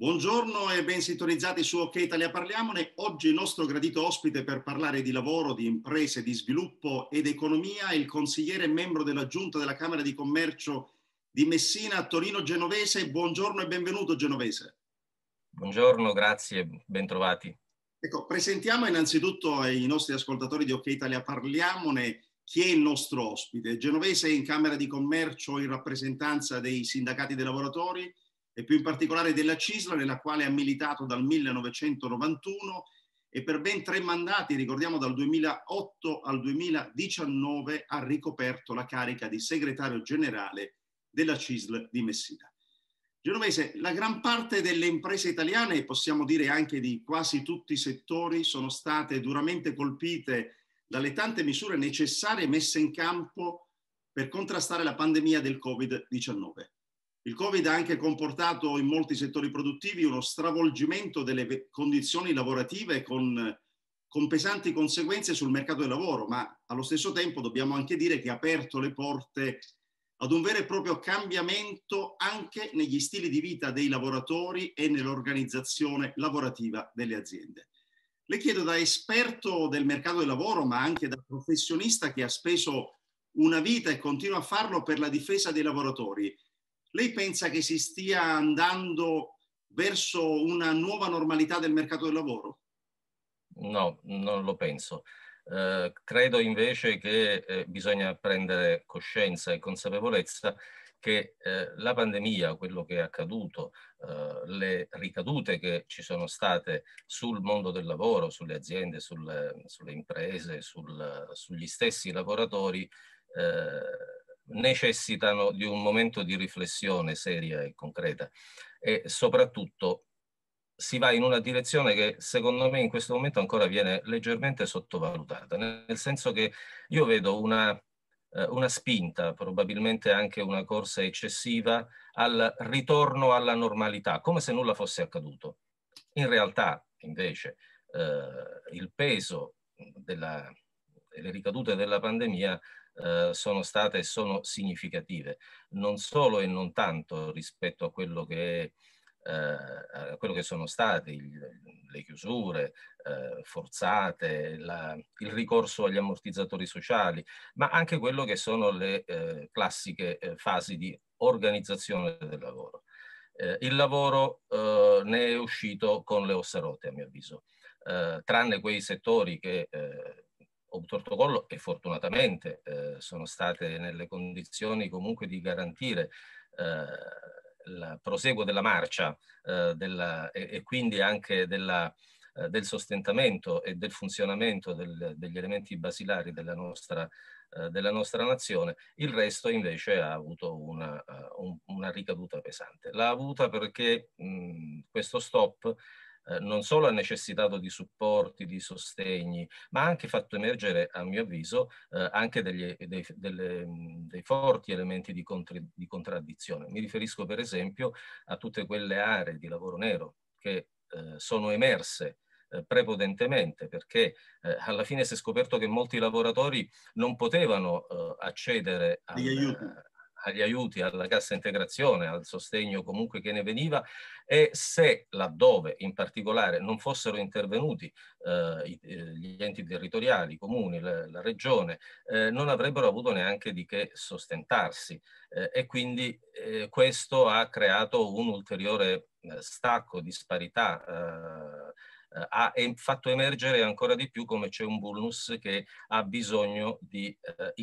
Buongiorno e ben sintonizzati su OK Italia Parliamone. Oggi il nostro gradito ospite per parlare di lavoro, di imprese, di sviluppo ed economia è il consigliere e membro della Giunta della Camera di Commercio di Messina, Torino Genovese. Buongiorno e benvenuto Genovese. Buongiorno, grazie, bentrovati. Ecco, presentiamo innanzitutto ai nostri ascoltatori di OK Italia Parliamone chi è il nostro ospite. Genovese è in Camera di Commercio in rappresentanza dei sindacati dei lavoratori e più in particolare della CISL, nella quale ha militato dal 1991 e per ben 3 mandati, ricordiamo dal 2008 al 2019, ha ricoperto la carica di segretario generale della CISL di Messina. Genovese, la gran parte delle imprese italiane, possiamo dire anche di quasi tutti i settori, sono state duramente colpite dalle tante misure necessarie messe in campo per contrastare la pandemia del Covid-19. Il Covid ha anche comportato in molti settori produttivi uno stravolgimento delle condizioni lavorative con pesanti conseguenze sul mercato del lavoro, ma allo stesso tempo dobbiamo anche dire che ha aperto le porte ad un vero e proprio cambiamento anche negli stili di vita dei lavoratori e nell'organizzazione lavorativa delle aziende. Le chiedo da esperto del mercato del lavoro, ma anche da professionista che ha speso una vita e continua a farlo per la difesa dei lavoratori. Lei pensa che si stia andando verso una nuova normalità del mercato del lavoro? No, non lo penso. Credo invece che bisogna prendere coscienza e consapevolezza che la pandemia, quello che è accaduto, le ricadute che ci sono state sul mondo del lavoro, sulle aziende, sulle imprese, sugli stessi lavoratori, necessitano di un momento di riflessione seria e concreta e soprattutto si va in una direzione che secondo me in questo momento ancora viene leggermente sottovalutata, nel senso che io vedo una spinta, probabilmente anche una corsa eccessiva al ritorno alla normalità, come se nulla fosse accaduto. In realtà, invece, il peso delle ricadute della pandemia sono state e sono significative, non solo e non tanto rispetto a quello che sono state le chiusure forzate, il ricorso agli ammortizzatori sociali, ma anche quello che sono le classiche fasi di organizzazione del lavoro. Il lavoro ne è uscito con le ossa rotte, a mio avviso, tranne quei settori che obtorto collo e fortunatamente sono state nelle condizioni comunque di garantire il proseguo della marcia e quindi anche del sostentamento e del funzionamento degli elementi basilari della nostra nazione. Il resto invece ha avuto una ricaduta pesante. L'ha avuta perché questo stop non solo ha necessitato di supporti, di sostegni, ma ha anche fatto emergere, a mio avviso, anche dei forti elementi di contraddizione. Mi riferisco per esempio a tutte quelle aree di lavoro nero che sono emerse prepotentemente perché alla fine si è scoperto che molti lavoratori non potevano accedere Degli aiuti? agli aiuti, alla cassa integrazione, al sostegno comunque che ne veniva e se laddove in particolare non fossero intervenuti gli enti territoriali, i comuni, la regione, non avrebbero avuto neanche di che sostentarsi e quindi questo ha creato un ulteriore stacco, disparità, ha fatto emergere ancora di più come c'è un vulnus che ha bisogno di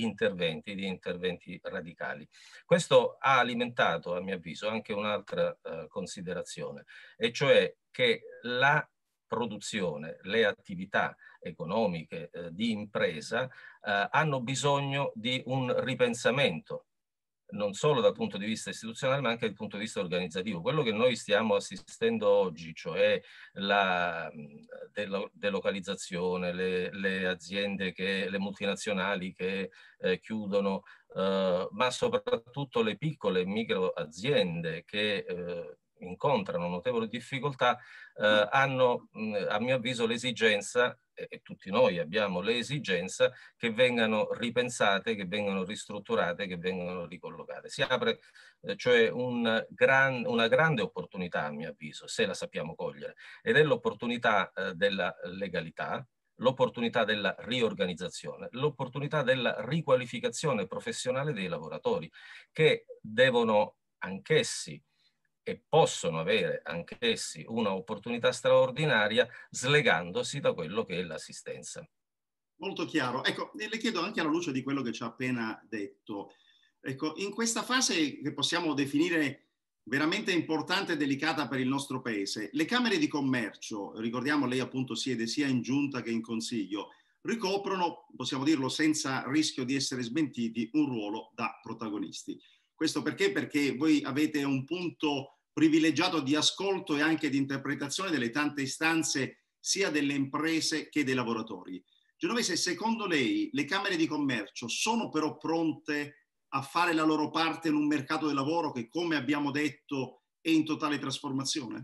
interventi radicali. Questo ha alimentato, a mio avviso, anche un'altra considerazione, e cioè che la produzione, le attività economiche di impresa hanno bisogno di un ripensamento non solo dal punto di vista istituzionale, ma anche dal punto di vista organizzativo. Quello che noi stiamo assistendo oggi, cioè la delocalizzazione, le aziende, le multinazionali che chiudono, ma soprattutto le piccole e micro aziende che incontrano notevoli difficoltà hanno, a mio avviso, l'esigenza, e tutti noi abbiamo l'esigenza, che vengano ripensate, che vengano ristrutturate, che vengano ricollocate. Si apre cioè una grande opportunità, a mio avviso, se la sappiamo cogliere, ed è l'opportunità della legalità, l'opportunità della riorganizzazione, l'opportunità della riqualificazione professionale dei lavoratori, che devono anch'essi e possono avere anch'essi una opportunità straordinaria slegandosi da quello che è l'assistenza. Molto chiaro. Ecco, le chiedo anche alla luce di quello che ci ha appena detto. Ecco, in questa fase che possiamo definire veramente importante e delicata per il nostro paese, le Camere di Commercio, ricordiamo lei appunto siede sia in giunta che in consiglio, ricoprono, possiamo dirlo senza rischio di essere smentiti, un ruolo da protagonisti. Questo perché? Perché voi avete un punto privilegiato di ascolto e anche di interpretazione delle tante istanze sia delle imprese che dei lavoratori. Genovese, secondo lei le Camere di Commercio sono però pronte a fare la loro parte in un mercato del lavoro che, come abbiamo detto, è in totale trasformazione?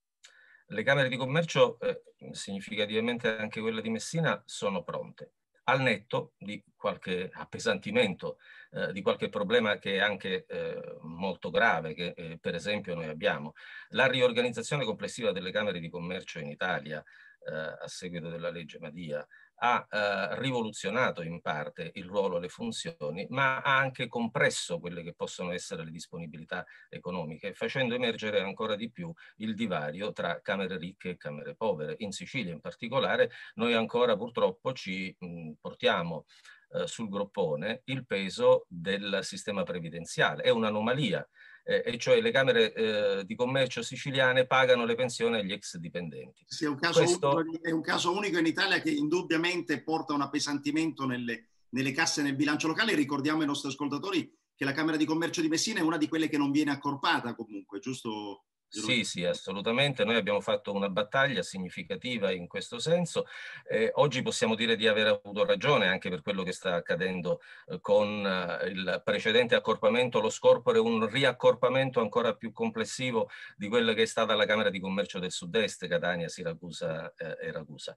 Le Camere di Commercio, significativamente anche quelle di Messina, sono pronte, al netto di qualche appesantimento, di qualche problema che è anche molto grave, che per esempio noi abbiamo. La riorganizzazione complessiva delle Camere di Commercio in Italia, a seguito della legge Madia, ha rivoluzionato in parte il ruolo e le funzioni, ma ha anche compresso quelle che possono essere le disponibilità economiche, facendo emergere ancora di più il divario tra camere ricche e camere povere. In Sicilia in particolare noi ancora purtroppo ci portiamo sul groppone il peso del sistema previdenziale. È un'anomalia. E cioè le camere di commercio siciliane pagano le pensioni agli ex dipendenti. Sì, Questo è un caso unico in Italia che indubbiamente porta un appesantimento nelle casse e nel bilancio locale. Ricordiamo ai nostri ascoltatori che la Camera di Commercio di Messina è una di quelle che non viene accorpata comunque, giusto? Sì, sì, assolutamente. Noi abbiamo fatto una battaglia significativa in questo senso. Oggi possiamo dire di aver avuto ragione anche per quello che sta accadendo con il precedente accorpamento. Lo scorporo è un riaccorpamento ancora più complessivo di quella che è stata la Camera di Commercio del Sud-Est, Catania, Siracusa e Ragusa.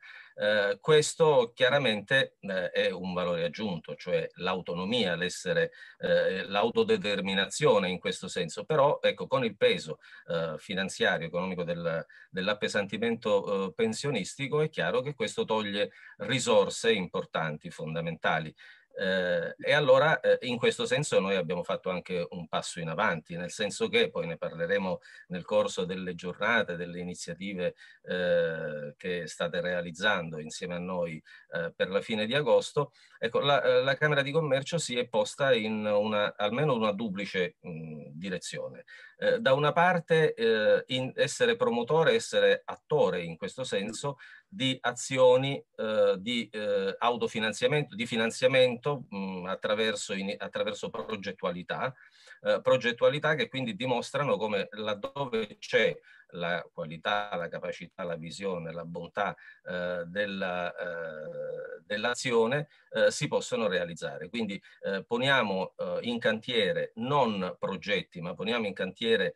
Questo chiaramente è un valore aggiunto, cioè l'autonomia, l'autodeterminazione in questo senso. Però, ecco, con il peso finanziario, economico dell'appesantimento pensionistico, è chiaro che questo toglie risorse importanti, fondamentali. E allora in questo senso noi abbiamo fatto anche un passo in avanti, nel senso che, poi ne parleremo nel corso delle giornate, delle iniziative che state realizzando insieme a noi per la fine di agosto. Ecco, la Camera di Commercio si è posta in almeno una duplice direzione. Da una parte essere promotore, essere attore in questo senso di azioni di autofinanziamento, di finanziamento attraverso progettualità che quindi dimostrano come laddove c'è la qualità, la capacità, la visione, la bontà dell'azione si possono realizzare. Quindi poniamo in cantiere non progetti, ma poniamo in cantiere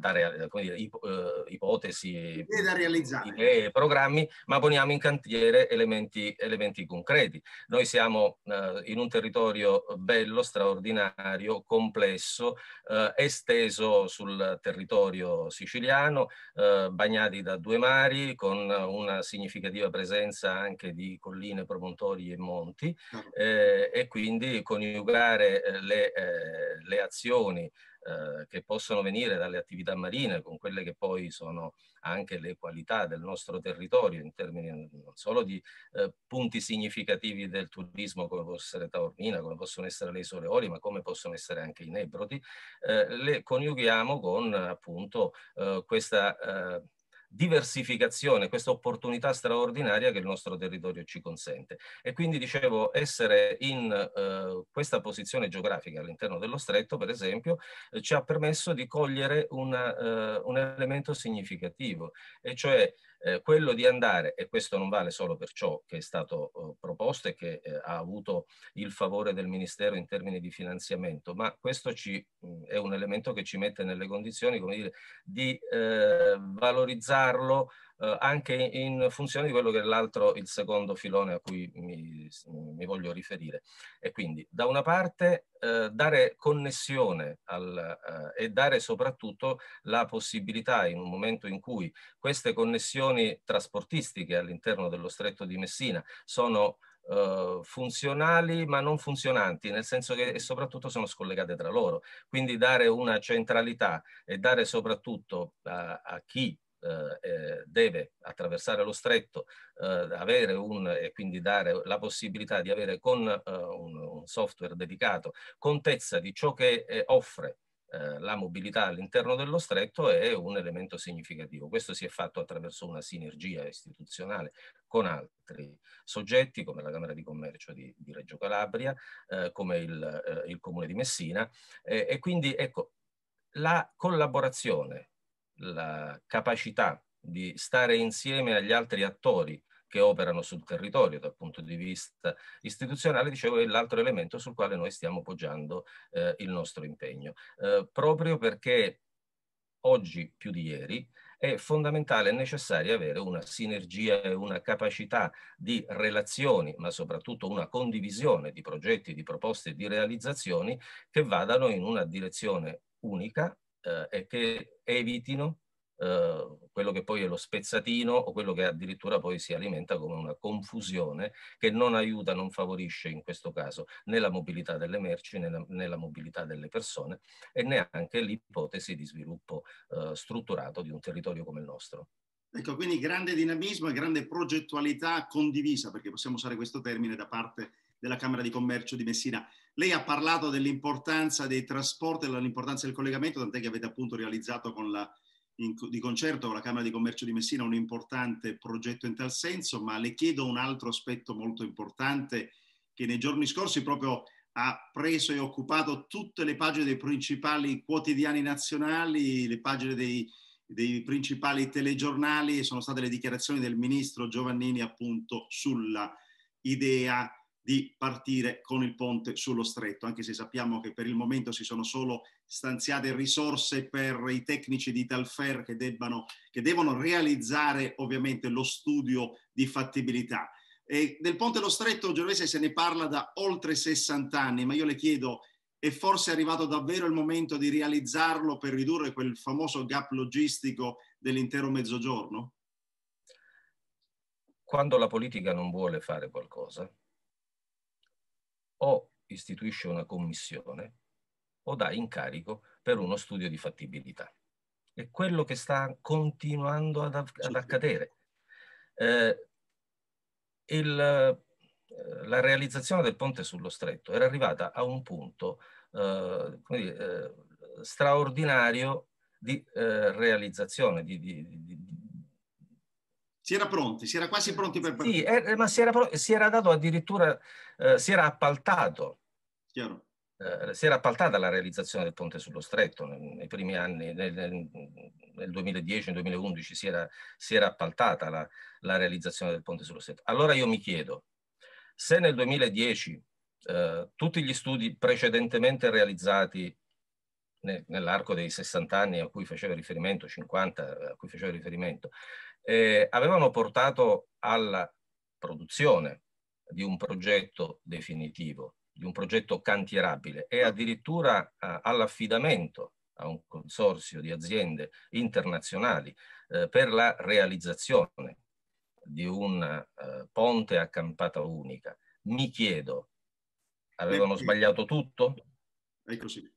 ipotesi, da realizzare. Idee e programmi, ma poniamo in cantiere elementi concreti. Noi siamo in un territorio bello, straordinario, complesso, esteso sul territorio siciliano, bagnati da due mari, con una significativa presenza anche di colline, promontori e monti, e quindi coniugare le azioni che possono venire dalle attività marine con quelle che poi sono anche le qualità del nostro territorio in termini non solo di punti significativi del turismo come può essere Taormina, come possono essere le Isole Eolie, ma come possono essere anche i Nebrodi, le coniughiamo con appunto questa diversificazione, questa opportunità straordinaria che il nostro territorio ci consente. E quindi dicevo, essere in questa posizione geografica all'interno dello stretto, per esempio, ci ha permesso di cogliere un elemento significativo, e cioè quello di andare, e questo non vale solo per ciò che è stato proposto e che ha avuto il favore del Ministero in termini di finanziamento, ma questo è un elemento che ci mette nelle condizioni, come dire, di valorizzarlo anche in funzione di quello che è il secondo filone a cui mi voglio riferire. E quindi da una parte dare connessione e dare soprattutto la possibilità, in un momento in cui queste connessioni trasportistiche all'interno dello Stretto di Messina sono funzionali ma non funzionanti, nel senso che soprattutto sono scollegate tra loro. Quindi dare una centralità e dare soprattutto a chi deve attraversare lo stretto e quindi dare la possibilità di avere con un software dedicato contezza di ciò che offre la mobilità all'interno dello stretto è un elemento significativo. Questo si è fatto attraverso una sinergia istituzionale con altri soggetti come la Camera di Commercio di Reggio Calabria, come il Comune di Messina e quindi ecco la collaborazione, la capacità di stare insieme agli altri attori che operano sul territorio dal punto di vista istituzionale, dicevo, è l'altro elemento sul quale noi stiamo poggiando il nostro impegno, proprio perché oggi più di ieri è fondamentale e necessario avere una sinergia e una capacità di relazioni, ma soprattutto una condivisione di progetti, di proposte e di realizzazioni che vadano in una direzione unica e che evitino quello che poi è lo spezzatino o quello che addirittura poi si alimenta come una confusione che non aiuta, non favorisce in questo caso né la mobilità delle merci né la mobilità delle persone e neanche l'ipotesi di sviluppo strutturato di un territorio come il nostro. Ecco, quindi grande dinamismo e grande progettualità condivisa, perché possiamo usare questo termine, da parte della Camera di Commercio di Messina. Lei ha parlato dell'importanza dei trasporti e dell'importanza del collegamento, tant'è che avete appunto realizzato di concerto con la Camera di Commercio di Messina un importante progetto in tal senso, ma le chiedo un altro aspetto molto importante che nei giorni scorsi proprio ha preso e occupato tutte le pagine dei principali quotidiani nazionali, le pagine dei principali telegiornali, sono state le dichiarazioni del ministro Giovannini appunto sulla idea di partire con il ponte sullo stretto, anche se sappiamo che per il momento si sono solo stanziate risorse per i tecnici di Italfer che devono realizzare ovviamente lo studio di fattibilità. Del ponte sullo stretto genovese se ne parla da oltre 60 anni, ma io le chiedo, è forse arrivato davvero il momento di realizzarlo per ridurre quel famoso gap logistico dell'intero Mezzogiorno? Quando la politica non vuole fare qualcosa, o istituisce una commissione o dà incarico per uno studio di fattibilità. È quello che sta continuando ad accadere. La realizzazione del ponte sullo stretto era arrivata a un punto straordinario di realizzazione, si era pronti, si era quasi pronti per partire. Sì, ma si era dato addirittura, si era appaltato. Chiaro. Si era appaltata la realizzazione del ponte sullo stretto nei primi anni, nel 2010, nel 2011 si era appaltata la realizzazione del ponte sullo stretto. Allora io mi chiedo, se nel 2010 tutti gli studi precedentemente realizzati nell'arco dei 60 anni a cui faceva riferimento, 50 a cui faceva riferimento, avevano portato alla produzione di un progetto definitivo, di un progetto cantierabile e addirittura all'affidamento a un consorzio di aziende internazionali per la realizzazione di un ponte a campata unica. Mi chiedo, avevano sbagliato tutto? È così.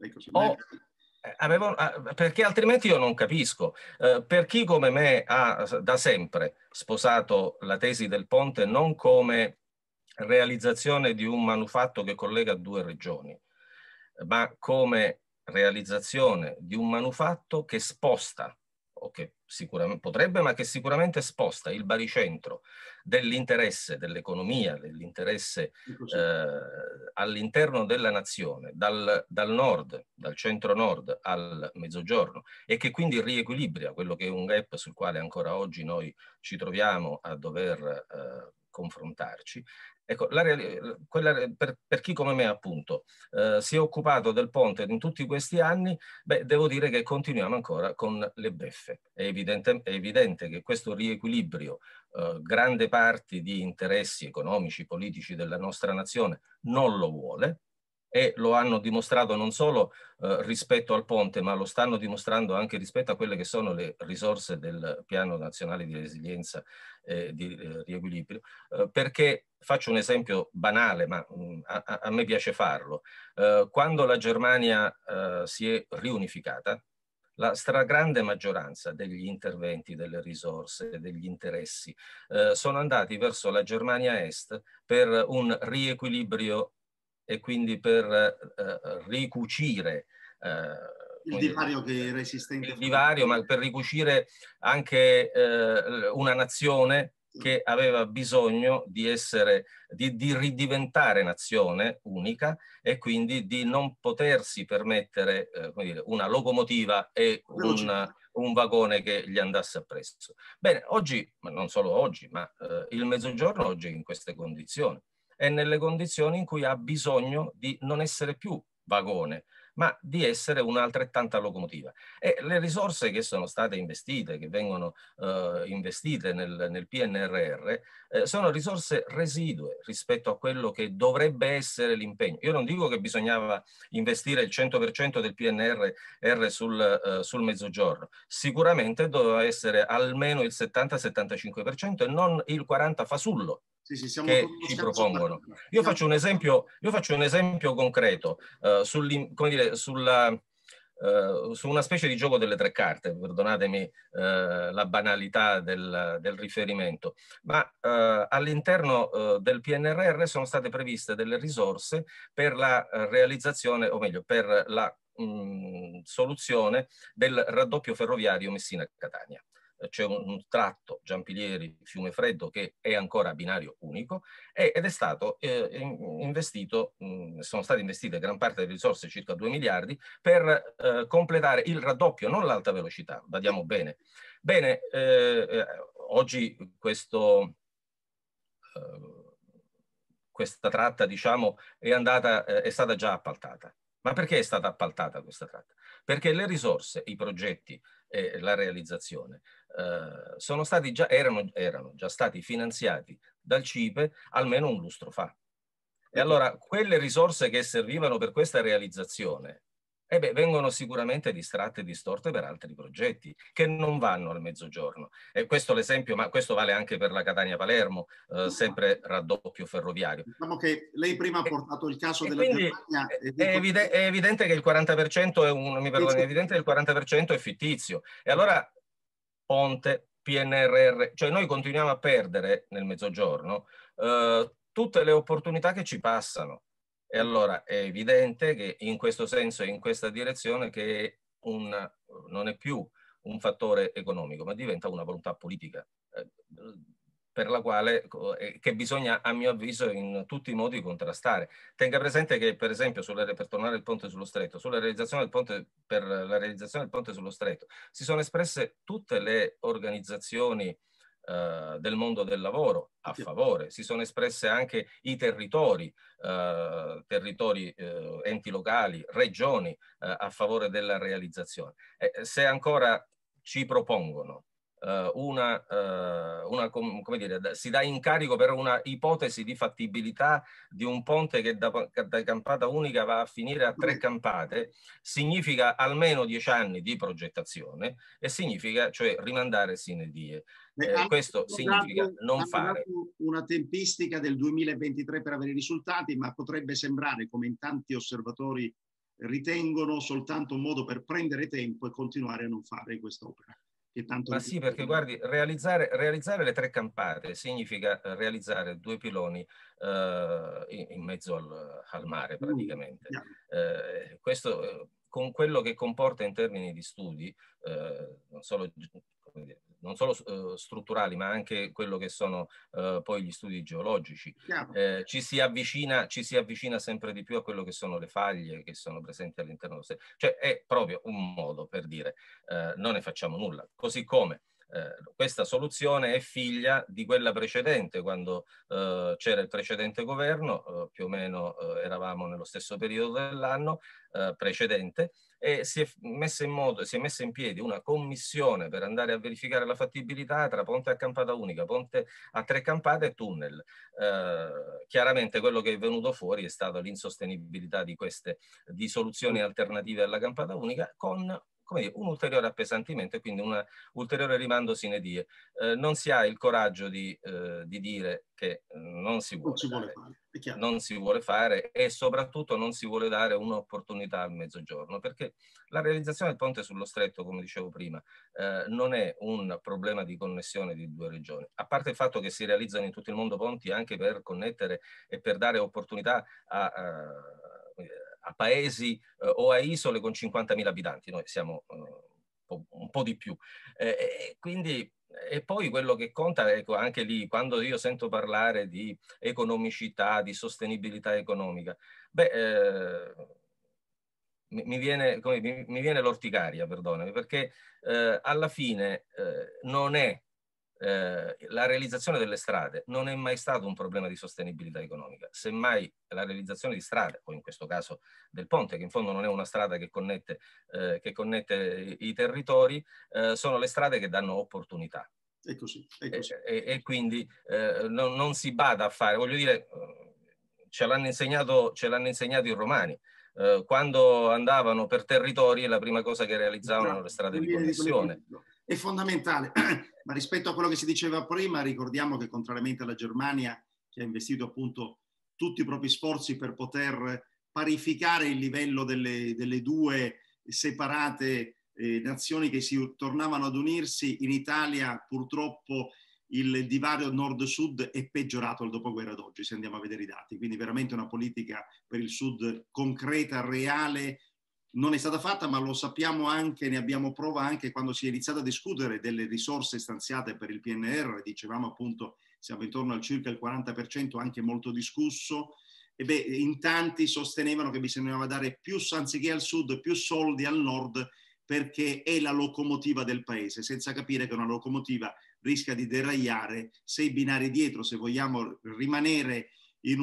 Perché altrimenti io non capisco. Per chi come me ha da sempre sposato la tesi del ponte non come realizzazione di un manufatto che collega due regioni, ma come realizzazione di un manufatto che sposta o che sicuramente potrebbe, ma che sicuramente sposta il baricentro dell'interesse dell'economia, dell'interesse all'interno della nazione, dal nord, dal centro-nord al mezzogiorno, e che quindi riequilibria quello che è un gap sul quale ancora oggi noi ci troviamo a dover confrontarci. Ecco, per chi come me appunto si è occupato del ponte in tutti questi anni, beh, devo dire che continuiamo ancora con le beffe. È evidente che questo riequilibrio, grande parte di interessi economici, politici della nostra nazione non lo vuole, e lo hanno dimostrato non solo rispetto al ponte, ma lo stanno dimostrando anche rispetto a quelle che sono le risorse del Piano Nazionale di Resilienza e di riequilibrio, perché faccio un esempio banale, ma a me piace farlo. Quando la Germania si è riunificata, la stragrande maggioranza degli interventi, delle risorse, degli interessi sono andati verso la Germania Est per un riequilibrio e quindi per ricucire Il divario che era esistente. il divario, ma per ricucire anche una nazione che aveva bisogno di essere, di ridiventare nazione unica, e quindi di non potersi permettere come dire, una locomotiva e un vagone che gli andasse appresso. Bene, oggi, ma non solo oggi, ma il Mezzogiorno oggi è in queste condizioni. È nelle condizioni in cui ha bisogno di non essere più vagone, ma di essere un'altrettanta locomotiva. E le risorse che sono state investite, che vengono investite nel PNRR, sono risorse residue rispetto a quello che dovrebbe essere l'impegno. Io non dico che bisognava investire il 100% del PNRR sul Mezzogiorno, sicuramente doveva essere almeno il 70-75% e non il 40% fasullo che ci propongono. Io faccio un esempio concreto su una specie di gioco delle tre carte, perdonatemi la banalità del riferimento, ma all'interno del PNRR sono state previste delle risorse per la realizzazione, o meglio, per la soluzione del raddoppio ferroviario Messina-Catania. C'è un tratto Giampilieri-Fiume Freddo che è ancora a binario unico ed è stato investito, sono state investite gran parte delle risorse, circa 2 miliardi, per completare il raddoppio, non l'alta velocità, badiamo bene. Bene, oggi questa tratta, diciamo, è stata già appaltata. Ma perché è stata appaltata questa tratta? Perché le risorse, i progetti e la realizzazione erano già stati finanziati dal CIPE almeno un lustro fa. E allora quelle risorse che servivano per questa realizzazione vengono sicuramente distratte e distorte per altri progetti che non vanno al Mezzogiorno. E questo l'esempio, ma questo vale anche per la Catania-Palermo, sempre raddoppio ferroviario. Diciamo che lei prima ha portato il caso della Germania. È evidente che il 40% è evidente che il 40% è fittizio. E allora ponte, PNRR, cioè noi continuiamo a perdere nel Mezzogiorno tutte le opportunità che ci passano. E allora è evidente che in questo senso e in questa direzione che non è più un fattore economico, ma diventa una volontà politica per la quale che bisogna, a mio avviso, in tutti i modi contrastare. Tenga presente che, per esempio, per tornare al ponte sullo Stretto, per la realizzazione del ponte sullo Stretto, si sono espresse tutte le organizzazioni del mondo del lavoro a favore, si sono espresse anche i territori, enti locali, regioni a favore della realizzazione. Se ancora ci propongono come dire, si dà incarico per una ipotesi di fattibilità di un ponte che da campata unica va a finire a 3 campate, significa almeno 10 anni di progettazione e significa cioè rimandare sine die. Questo significa non fare. Una tempistica del 2023 per avere i risultati, ma potrebbe sembrare, come in tanti osservatori ritengono, soltanto un modo per prendere tempo e continuare a non fare quest'opera. Ma sì, perché guardi, realizzare le 3 campate significa realizzare 2 piloni in mezzo al mare praticamente. Questo con quello che comporta in termini di studi, non solo strutturali, ma anche quello che sono poi gli studi geologici. Ci si avvicina sempre di più a quello che sono le faglie che sono presenti all'interno. Cioè è proprio un modo per dire non ne facciamo nulla. Così come questa soluzione è figlia di quella precedente, quando c'era il precedente governo, più o meno eravamo nello stesso periodo dell'anno precedente, e si è messa in piedi una commissione per andare a verificare la fattibilità tra ponte a campata unica, ponte a 3 campate e tunnel. Chiaramente quello che è venuto fuori è stata l'insostenibilità di soluzioni alternative alla campata unica, con, come dire, un ulteriore appesantimento e quindi un ulteriore rimando sine die. Non si ha il coraggio di dire che non si vuole fare. Non si vuole fare, e soprattutto non si vuole dare un'opportunità al Mezzogiorno, perché la realizzazione del ponte sullo Stretto, come dicevo prima, non è un problema di connessione di 2 regioni, a parte il fatto che si realizzano in tutto il mondo ponti anche per connettere e per dare opportunità a paesi o a isole con 50.000 abitanti. Noi siamo un po' di più. Quindi, e poi quello che conta, ecco, anche lì, quando io sento parlare di economicità, di sostenibilità economica, mi viene l'orticaria, perdonami, perché alla fine non è la realizzazione delle strade non è mai stato un problema di sostenibilità economica, semmai la realizzazione di strade, o in questo caso del ponte, che in fondo non è una strada che connette i territori, sono le strade che danno opportunità. È così. E quindi non si bada a fare, voglio dire, ce l'hanno insegnato i romani. Quando andavano per territori, la prima cosa che realizzavano erano le strade di connessione. È fondamentale, ma rispetto a quello che si diceva prima, ricordiamo che contrariamente alla Germania, che ha investito appunto tutti i propri sforzi per poter parificare il livello delle 2 separate nazioni che si tornavano ad unirsi, in Italia purtroppo il divario nord-sud è peggiorato al dopoguerra ad oggi, se andiamo a vedere i dati. Quindi veramente una politica per il sud concreta, reale, non è stata fatta, ma lo sappiamo anche, ne abbiamo prova anche quando si è iniziato a discutere delle risorse stanziate per il PNR, dicevamo appunto siamo intorno al circa il 40%, anche molto discusso, e in tanti sostenevano che bisognava dare più, anziché al sud, più soldi al nord, perché è la locomotiva del paese, senza capire che una locomotiva rischia di deragliare se i binari dietro, se vogliamo rimanere in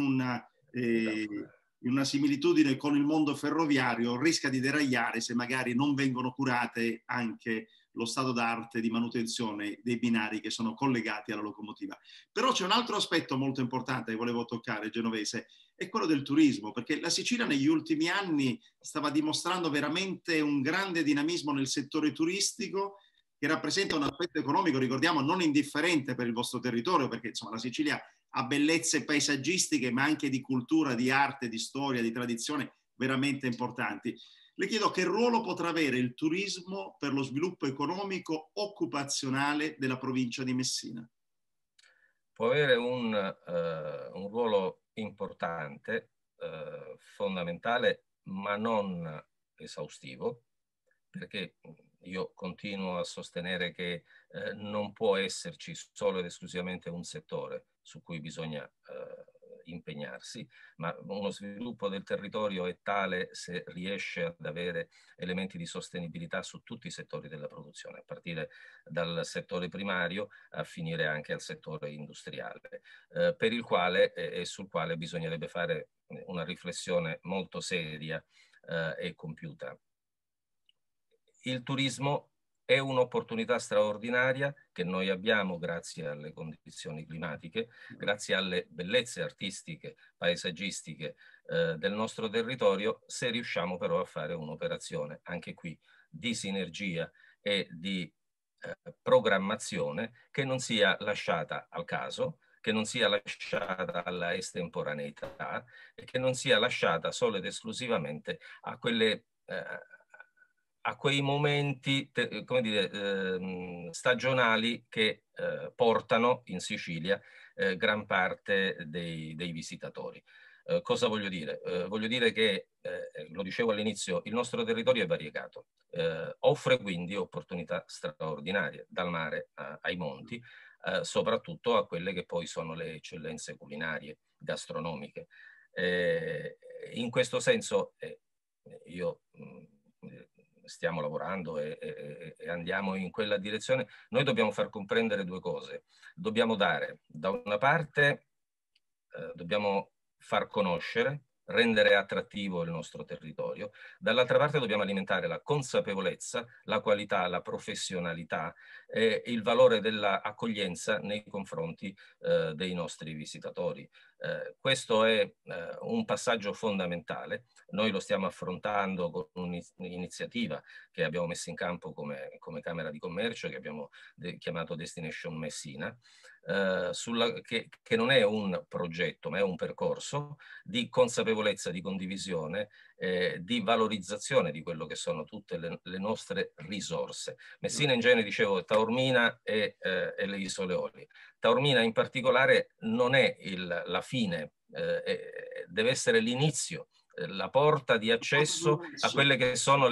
una similitudine con il mondo ferroviario, rischia di deragliare se magari non vengono curate anche lo stato d'arte di manutenzione dei binari che sono collegati alla locomotiva. Però c'è un altro aspetto molto importante che volevo toccare, Genovese, è quello del turismo, perché la Sicilia negli ultimi anni stava dimostrando veramente un grande dinamismo nel settore turistico, che rappresenta un aspetto economico, ricordiamo, non indifferente per il vostro territorio, perché insomma la Sicilia ha bellezze paesaggistiche, ma anche di cultura, di arte, di storia, di tradizione veramente importanti. Le chiedo che ruolo potrà avere il turismo per lo sviluppo economico occupazionale della provincia di Messina. Può avere un ruolo importante, fondamentale, ma non esaustivo, perché io continuo a sostenere che non può esserci solo ed esclusivamente un settore su cui bisogna impegnarsi, ma uno sviluppo del territorio è tale se riesce ad avere elementi di sostenibilità su tutti i settori della produzione, a partire dal settore primario a finire anche al settore industriale, per il quale e sul quale bisognerebbe fare una riflessione molto seria e compiuta. Il turismo è un'opportunità straordinaria che noi abbiamo grazie alle condizioni climatiche, grazie alle bellezze artistiche, paesaggistiche del nostro territorio, se riusciamo però a fare un'operazione anche qui di sinergia e di programmazione che non sia lasciata al caso, che non sia lasciata alla estemporaneità e che non sia lasciata solo ed esclusivamente a quei momenti come dire, stagionali che portano in Sicilia gran parte dei visitatori. Cosa voglio dire? Voglio dire che, lo dicevo all'inizio, il nostro territorio è variegato, offre quindi opportunità straordinarie, dal mare ai monti, soprattutto a quelle che poi sono le eccellenze culinarie, gastronomiche. In questo senso io stiamo lavorando e andiamo in quella direzione. Noi dobbiamo far comprendere due cose. Dobbiamo dare, da una parte, dobbiamo far conoscere, rendere attrattivo il nostro territorio, dall'altra parte dobbiamo alimentare la consapevolezza, la qualità, la professionalità e il valore dell'accoglienza nei confronti dei nostri visitatori. Questo è un passaggio fondamentale. Noi lo stiamo affrontando con un'iniziativa che abbiamo messo in campo come Camera di Commercio, che abbiamo chiamato Destination Messina, che non è un progetto, ma è un percorso di consapevolezza, di condivisione, di valorizzazione di quello che sono tutte le nostre risorse. Messina in genere, dicevo, Taormina e le Isole Eolie. Taormina in particolare non è la fine, deve essere l'inizio, la porta di accesso a quelle che sono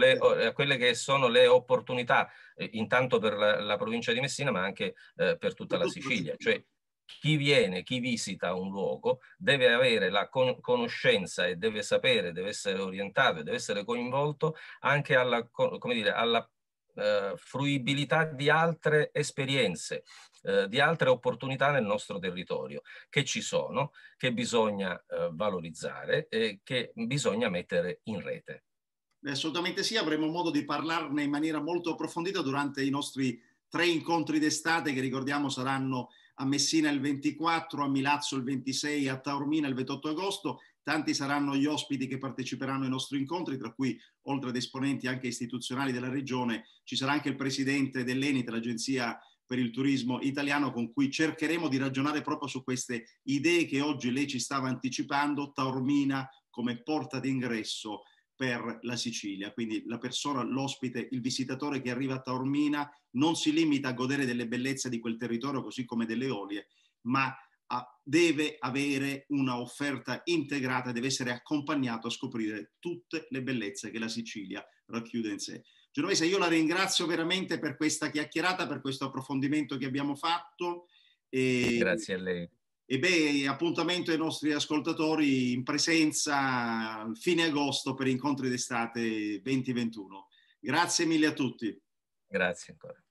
le opportunità, intanto per la provincia di Messina, ma anche per tutta la Sicilia. Cioè, chi viene, chi visita un luogo deve avere la conoscenza e deve sapere, deve essere orientato e deve essere coinvolto anche alla, come dire, alla fruibilità di altre esperienze, di altre opportunità nel nostro territorio, che ci sono, che bisogna valorizzare e che bisogna mettere in rete. Assolutamente sì, avremo modo di parlarne in maniera molto approfondita durante i nostri 3 incontri d'estate, che ricordiamo saranno a Messina il 24, a Milazzo il 26, a Taormina il 28 agosto. Tanti saranno gli ospiti che parteciperanno ai nostri incontri, tra cui, oltre ad esponenti anche istituzionali della regione, ci sarà anche il presidente dell'ENIT, l'Agenzia per il Turismo Italiano, con cui cercheremo di ragionare proprio su queste idee che oggi lei ci stava anticipando. Taormina come porta d'ingresso per la Sicilia. Quindi la persona, l'ospite, il visitatore che arriva a Taormina non si limita a godere delle bellezze di quel territorio, così come delle Eolie, ma deve avere una offerta integrata, deve essere accompagnato a scoprire tutte le bellezze che la Sicilia racchiude in sé. Genovese, io la ringrazio veramente per questa chiacchierata, per questo approfondimento che abbiamo fatto. Grazie a lei. E beh, appuntamento ai nostri ascoltatori in presenza fine agosto per incontri d'estate 2021. Grazie mille a tutti. Grazie ancora.